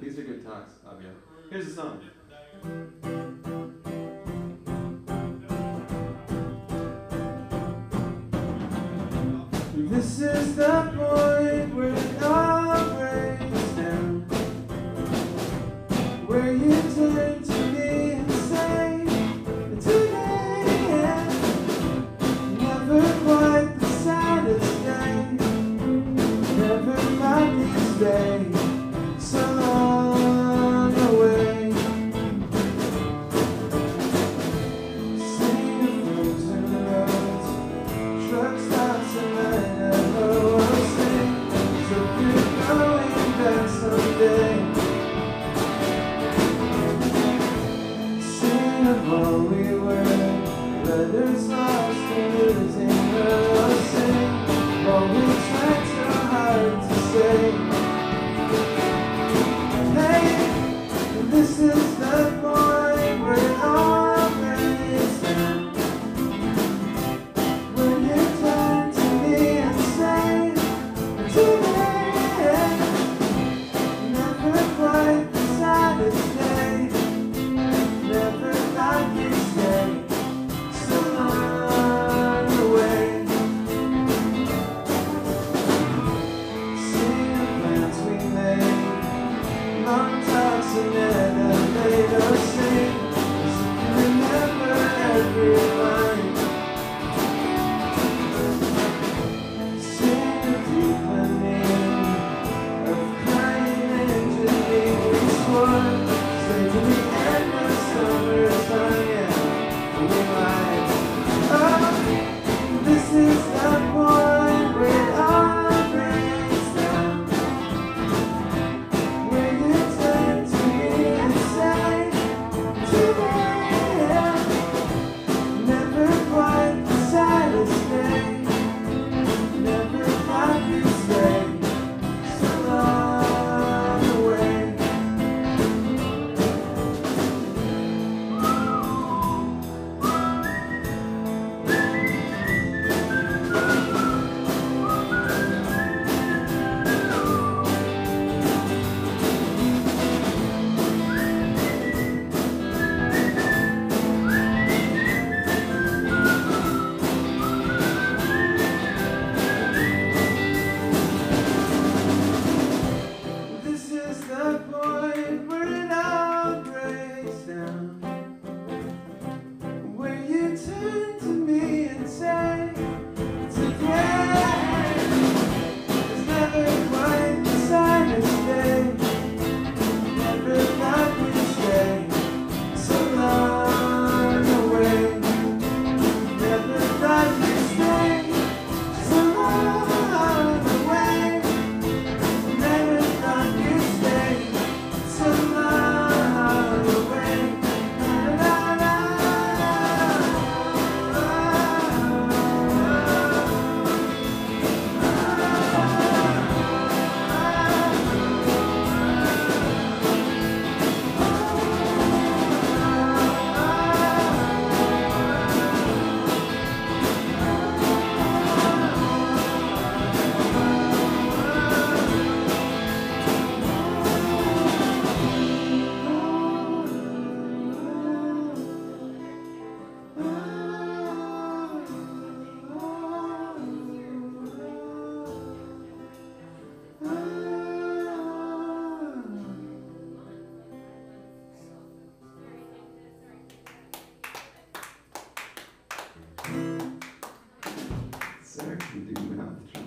These are good talks, Abia. Here's the song. This is the point where it all breaks down, where you turn to me and say, today, never quite the saddest day, never like this day, so long away. Sing of frozen roads, truck stops and night echo will sing, so you're going back someday. Sing of all we were, letters lost and losing her. I'll sing all we tried so hard to say. Hey, this is the point where it all breaks down, when you turn to me and say, today, never quite the saddest day, never like this day, so long away. Sing the plans we made, long talks and elevators sing, so you can remember every line. Sing of deepening, of crying into me. We swore, stay to the end of summertime, yeah, we might. Oh, this is the point where it all breaks down, where you turn to me and say, today, never quite the saddest day, never like this day, so long away. This is the point where it all breaks down, where you turn to me and say, today is never quite the saddest day, never like this day, so long away, never like this day, so long away. Never thought you'd stay so long away. La, la, la, Sorry, you do mouth